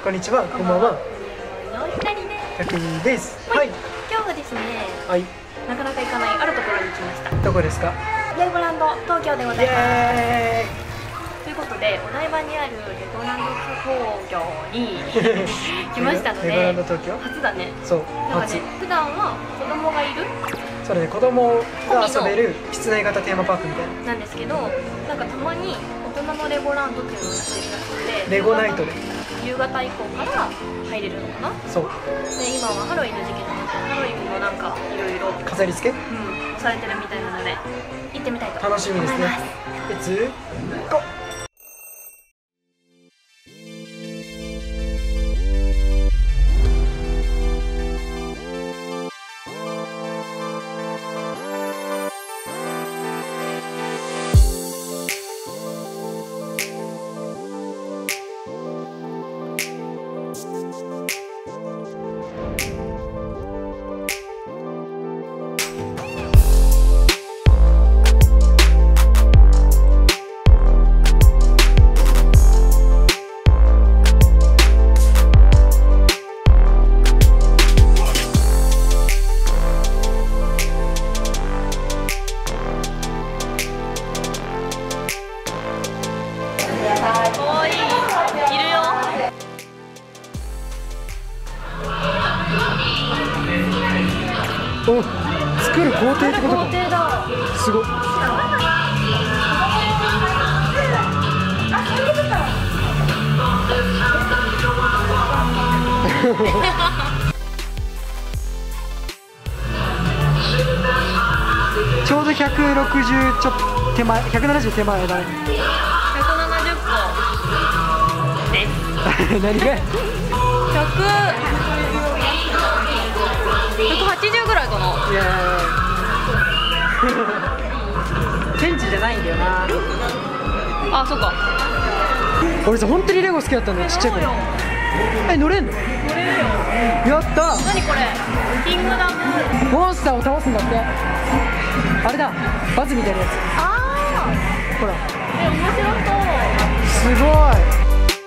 こんにちは、こんばんは。 のひたりです。 100人です。 はい。今日はですね、 はい。 なかなか行かないあるところに来ました。 どこですか？ レゴランド東京でございます。 イエということで、お台場にあるレゴランド東京に来ましたので、 レゴランド東京？ 初だね。 そう、 なんかね、普段は子供がいるそれね、子供が遊べる室内型テーマパークみたいな。 なんですけど、なんかたまに大人のレゴランドっていうのをやってるらしくて、 レゴナイトで夕方以降から入れるのかな。 そう。 で、今はハロウィンの時期なので、ハロウィンのなんかいろいろ飾り付け？ されてるみたいなので行ってみたいと思います。 楽しみですね。レッツゴー。お、作る工程ってことか。 工程だ。 すごっ。ちょうど160ちょっと手前、170手前だね。 170個です。 何が 180ぐらいかな。 いやセンチじゃないんだよな。 あ、そうか。 俺さ、本当にレゴ好きだったんだよ、ちっちゃい頃。乗れんの？ 乗れるよ。 やったー。 何これ？キングダムモンスターを倒すんだって。あれだ、バズみたいなやつ。 あほら、 あ、面白そう。 すごい。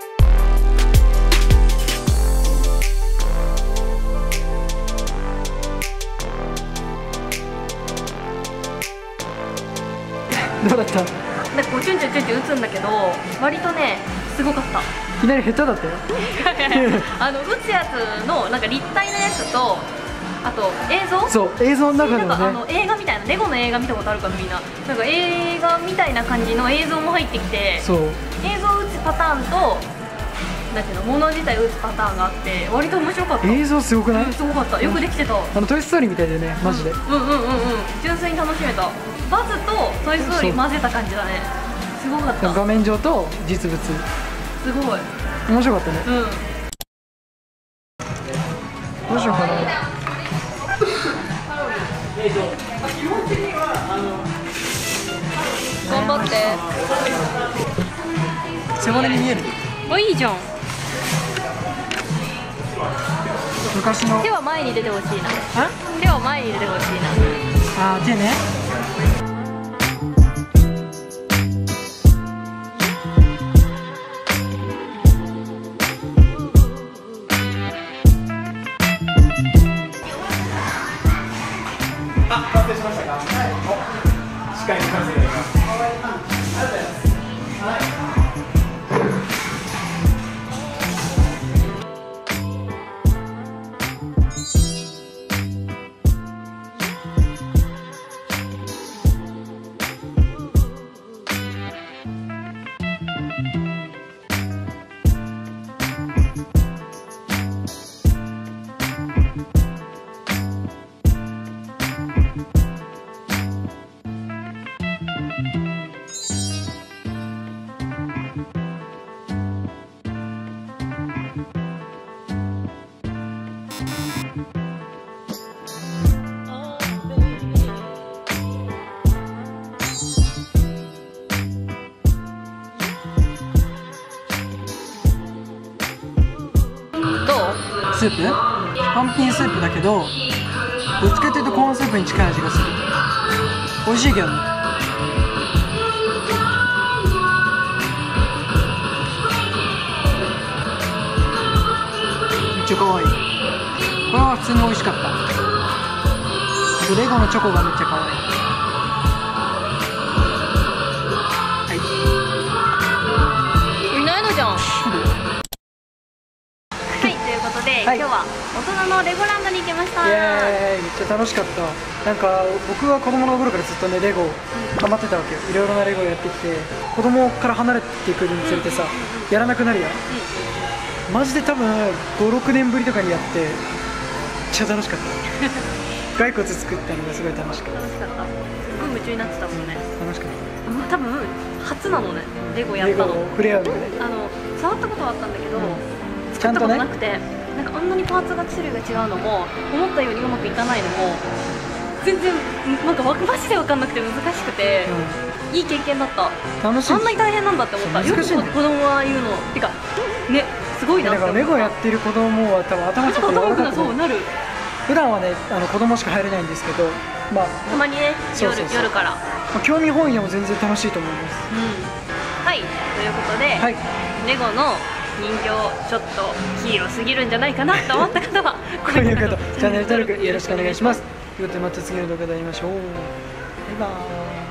どうだった？ なんかこうチュンチュンチュンチュン打つんだけど、割とね、すごかった。 いきなり下手だったよ。 打つやつのなんか立体のやつと、あと映像？ そう、映像の中でもなんね。 か映画みたいな、レゴの映画見たことあるかなみんな。なんか映画みたいな感じの映像も入ってきて、 そう。 映像を打つパターンと、なんていうの、物自体を打つパターンがあって、割と面白かった。 映像すごくない？ すごかった。よくできてた。 トイストーリーみたいでね、マジで。 純粋に楽しめた。バズとトイストーリー混ぜた感じだね。すごかった。 画面上と実物。 すごい。 面白かったね。どうしようかな。 頑張って。 背骨に見える。 あ、いいじゃん。 昔の。 手は前に出てほしいな。手は前に出てほしいな。 あー、手ね。 あ、完成しましたか。はい。司会に完成いたします。ありがとうございます。はい。 スープ、パンプキンスープだけど、どっちかというとコーンスープに近い味がする。美味しいけどね。 ちゃ可愛い。これは普通に美味しかった。レゴのチョコがめっちゃ可愛い。 いないのじゃん。はい、ということで、 はい、 今日は大人のレゴランドに行きました。 イエーイ、めっちゃ楽しかった。なんか僕は子供の頃からずっとねレゴハマってたわけよ。いろいろなレゴやってきて、子供から離れていくにつれてさ、やらなくなるやん。マジで多分5、6年ぶりとかにやって、めっちゃ楽しかった。骸骨作ったのがすごい楽しかった。 楽しかった。すごい夢中になってたもんね。 楽しかった。 多分初なのね、レゴやったの。 レゴ触れ合うのね。 触ったことはあったんだけど、 ちゃんとね、 なくて、なんかあんなにパーツが種類が違うのも、思ったようにうまくいかないのも、全然なんかマジで分かんなくて難しくて、いい経験だった。 楽しい。 あんなに大変なんだって思った。よく子供は言うの。てかね、すごいなって思った。 だからレゴやってる子供は多分頭ちょっと柔らかくそうなる。 普段はね子供しか入れないんですけど、まあたまにね夜から。 興味本位でも全然楽しいと思います。 はい、ということで、レゴの人形ちょっとヒーローすぎるんじゃないかなと思った方は高評価とチャンネル登録よろしくお願いします。ということでまた次の動画で会いましょう。バイバーイ。